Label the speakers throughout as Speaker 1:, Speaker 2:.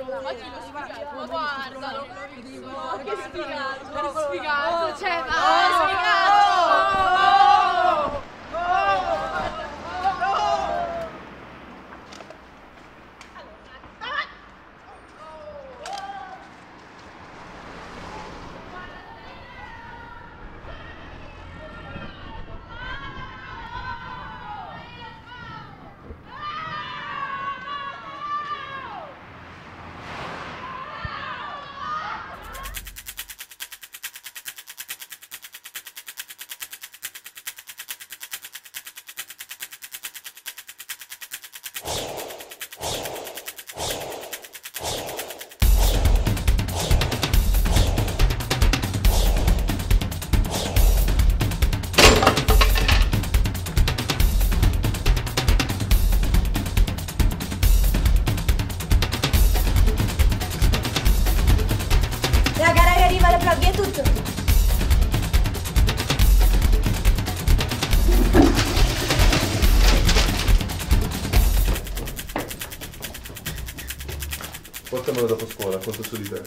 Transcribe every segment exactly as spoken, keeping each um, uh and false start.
Speaker 1: Ma chi lo sfigato? Ma guardalo! Ma che sfigato! Che sfigato! Cioè, ma sfigato!
Speaker 2: Via tutto!
Speaker 3: Portamelo dopo scuola, conto su di te.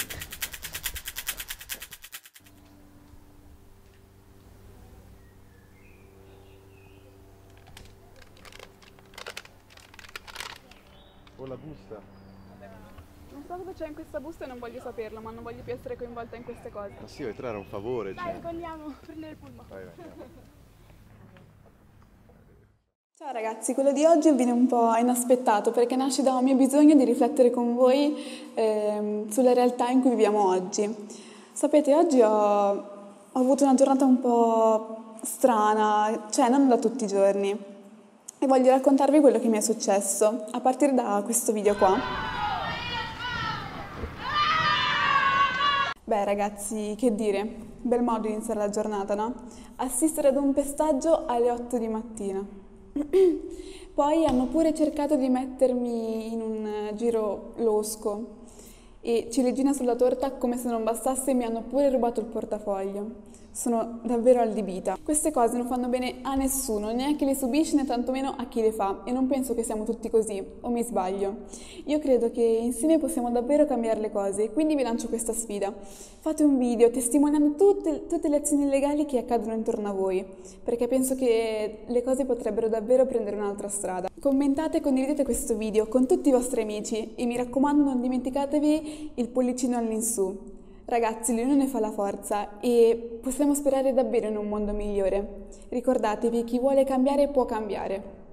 Speaker 3: Ho la busta.
Speaker 4: Non so cosa c'è in questa busta e non voglio saperlo, ma non voglio più essere coinvolta in queste cose.
Speaker 3: Ma sì, vuoi trarre un favore?
Speaker 4: Dai,
Speaker 3: Cioè.
Speaker 4: vogliamo prendere il pullman.
Speaker 3: Vai, vai.
Speaker 4: Ciao ragazzi, quello di oggi viene un po' inaspettato perché nasce da un mio bisogno di riflettere con voi ehm, sulla realtà in cui viviamo oggi. Sapete, oggi ho, ho avuto una giornata un po' strana, cioè non da tutti i giorni, e voglio raccontarvi quello che mi è successo a partire da questo video qua. Beh ragazzi, che dire, bel modo di iniziare la giornata, no? Assistere ad un pestaggio alle otto di mattina. Poi hanno pure cercato di mettermi in un giro losco e ciliegina sulla torta, come se non bastasse, mi hanno pure rubato il portafoglio. Sono davvero allibita. Queste cose non fanno bene a nessuno, né a chi le subisce né tantomeno a chi le fa, e non penso che siamo tutti così, o mi sbaglio. Io credo che insieme possiamo davvero cambiare le cose, quindi vi lancio questa sfida. Fate un video testimoniando tutte, tutte le azioni illegali che accadono intorno a voi, perché penso che le cose potrebbero davvero prendere un'altra strada. Commentate e condividete questo video con tutti i vostri amici e mi raccomando non dimenticatevi il pollicino all'insù. Ragazzi, l'unione fa la forza e possiamo sperare davvero in un mondo migliore. Ricordatevi, chi vuole cambiare può cambiare.